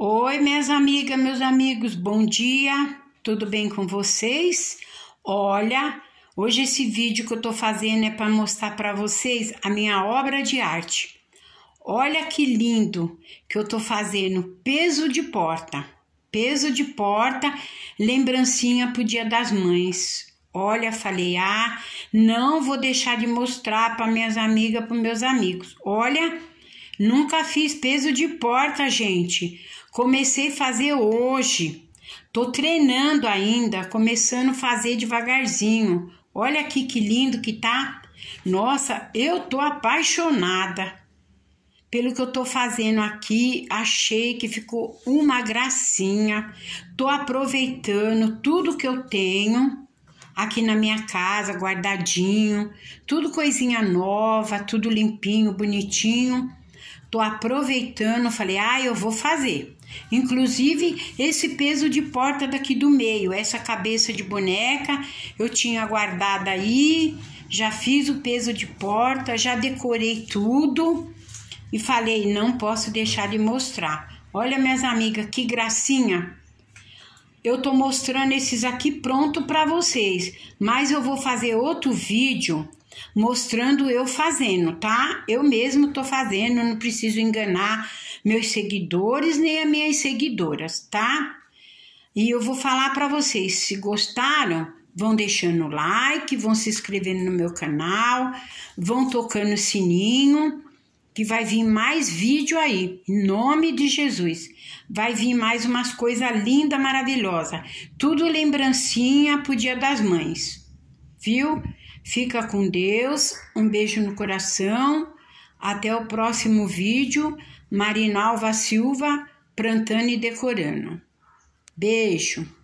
Oi, minhas amigas, meus amigos, bom dia, tudo bem com vocês? Olha, hoje esse vídeo que eu tô fazendo é para mostrar para vocês a minha obra de arte. Olha que lindo que eu tô fazendo peso de porta, lembrancinha pro Dia das Mães. Olha, falei, não vou deixar de mostrar para minhas amigas, para meus amigos. Olha, nunca fiz peso de porta, gente. Comecei a fazer hoje. Tô treinando ainda, começando a fazer devagarzinho. Olha aqui que lindo que tá. Nossa, eu tô apaixonada pelo que eu tô fazendo aqui. Achei que ficou uma gracinha. Tô aproveitando tudo que eu tenho aqui na minha casa, guardadinho. Tudo coisinha nova, tudo limpinho, bonitinho. Tô aproveitando, falei, eu vou fazer. Inclusive, esse peso de porta daqui do meio, essa cabeça de boneca, eu tinha guardado aí, já fiz o peso de porta, já decorei tudo e falei, não posso deixar de mostrar. Olha, minhas amigas, que gracinha. Eu tô mostrando esses aqui pronto para vocês, mas eu vou fazer outro vídeo mostrando eu fazendo, tá? Eu mesmo tô fazendo, não preciso enganar meus seguidores nem as minhas seguidoras, tá? E eu vou falar para vocês, se gostaram, vão deixando o like, vão se inscrevendo no meu canal, vão tocando o sininho, que vai vir mais vídeo aí, em nome de Jesus. Vai vir mais umas coisas lindas, maravilhosas. Tudo lembrancinha pro Dia das Mães, viu? Fica com Deus, um beijo no coração, até o próximo vídeo. Marinalva Silva, plantando e decorando. Beijo!